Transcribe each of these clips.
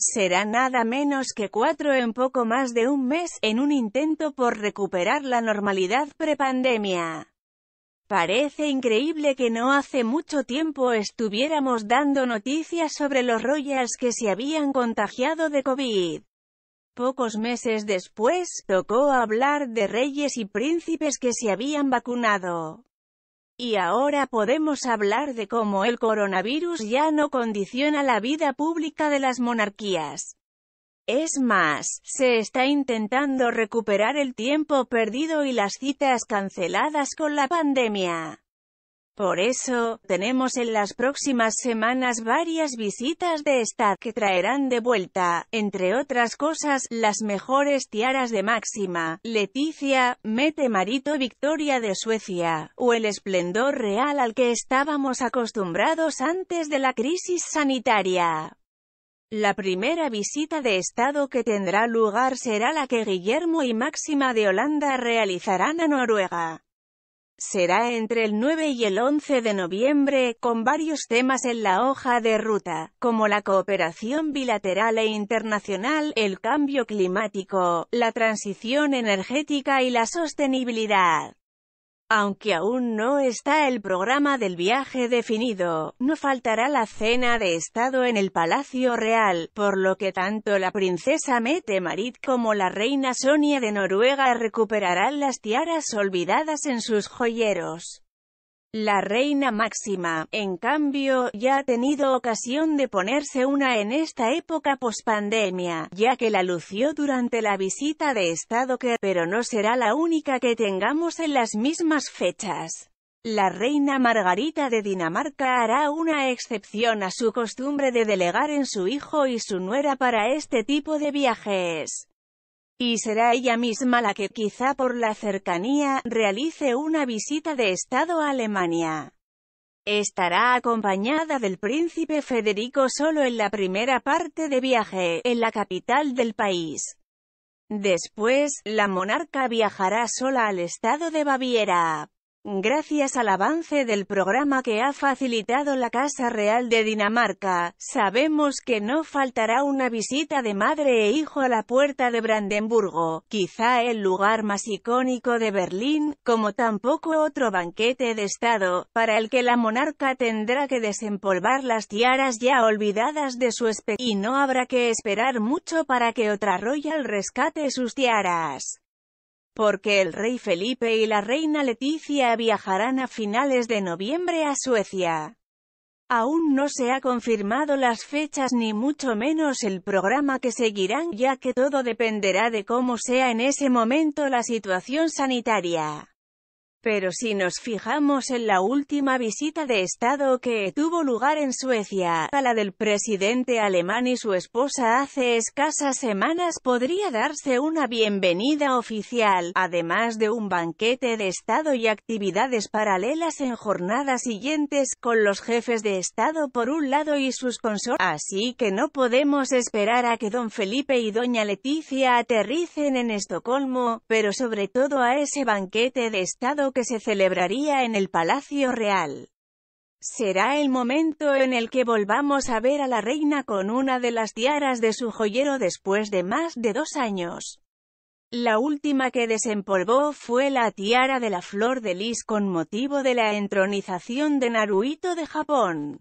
será nada menos que 4 en poco más de un mes, en un intento por recuperar la normalidad prepandemia. Parece increíble que no hace mucho tiempo estuviéramos dando noticias sobre los royals que se habían contagiado de COVID. Pocos meses después, tocó hablar de reyes y príncipes que se habían vacunado. Y ahora podemos hablar de cómo el coronavirus ya no condiciona la vida pública de las monarquías. Es más, se está intentando recuperar el tiempo perdido y las citas canceladas con la pandemia. Por eso, tenemos en las próximas semanas varias visitas de Estado que traerán de vuelta, entre otras cosas, las mejores tiaras de Máxima, Leticia, Mette Marito Victoria de Suecia, o el esplendor real al que estábamos acostumbrados antes de la crisis sanitaria. La primera visita de Estado que tendrá lugar será la que Guillermo y Máxima de Holanda realizarán a Noruega. Será entre el 9 y el 11 de noviembre, con varios temas en la hoja de ruta, como la cooperación bilateral e internacional, el cambio climático, la transición energética y la sostenibilidad. Aunque aún no está el programa del viaje definido, no faltará la cena de Estado en el Palacio Real, por lo que tanto la princesa Mette-Marit como la reina Sonia de Noruega recuperarán las tiaras olvidadas en sus joyeros. La reina Máxima, en cambio, ya ha tenido ocasión de ponerse una en esta época pospandemia, ya que la lució durante la visita de Estado pero no será la única que tengamos en las mismas fechas. La reina Margarita de Dinamarca hará una excepción a su costumbre de delegar en su hijo y su nuera para este tipo de viajes. Y será ella misma la que, quizá por la cercanía, realice una visita de Estado a Alemania. Estará acompañada del príncipe Federico solo en la primera parte de viaje, en la capital del país. Después, la monarca viajará sola al estado de Baviera. Gracias al avance del programa que ha facilitado la Casa Real de Dinamarca, sabemos que no faltará una visita de madre e hijo a la Puerta de Brandenburgo, quizá el lugar más icónico de Berlín, como tampoco otro banquete de Estado, para el que la monarca tendrá que desempolvar las tiaras ya olvidadas de su y no habrá que esperar mucho para que otra royal rescate sus tiaras. Porque el rey Felipe y la reina Leticia viajarán a finales de noviembre a Suecia. Aún no se ha confirmado las fechas ni mucho menos el programa que seguirán, ya que todo dependerá de cómo sea en ese momento la situación sanitaria. Pero si nos fijamos en la última visita de Estado que tuvo lugar en Suecia, a la del presidente alemán y su esposa hace escasas semanas, podría darse una bienvenida oficial, además de un banquete de Estado y actividades paralelas en jornadas siguientes, con los jefes de Estado por un lado y sus consortes. Así que no podemos esperar a que don Felipe y doña Leticia aterricen en Estocolmo, pero sobre todo a ese banquete de Estado que se celebraría en el Palacio Real. Será el momento en el que volvamos a ver a la reina con una de las tiaras de su joyero después de más de 2 años. La última que desempolvó fue la tiara de la flor de lis con motivo de la entronización de Naruhito de Japón.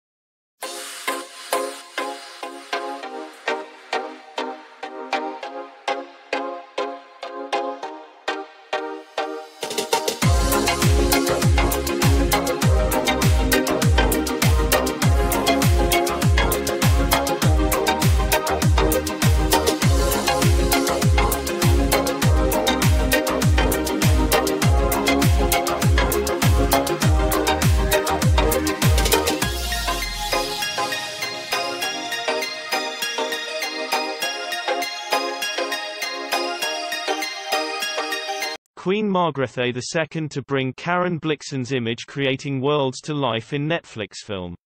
Queen Margrethe II to bring Karen Blixen's image creating worlds to life in Netflix film.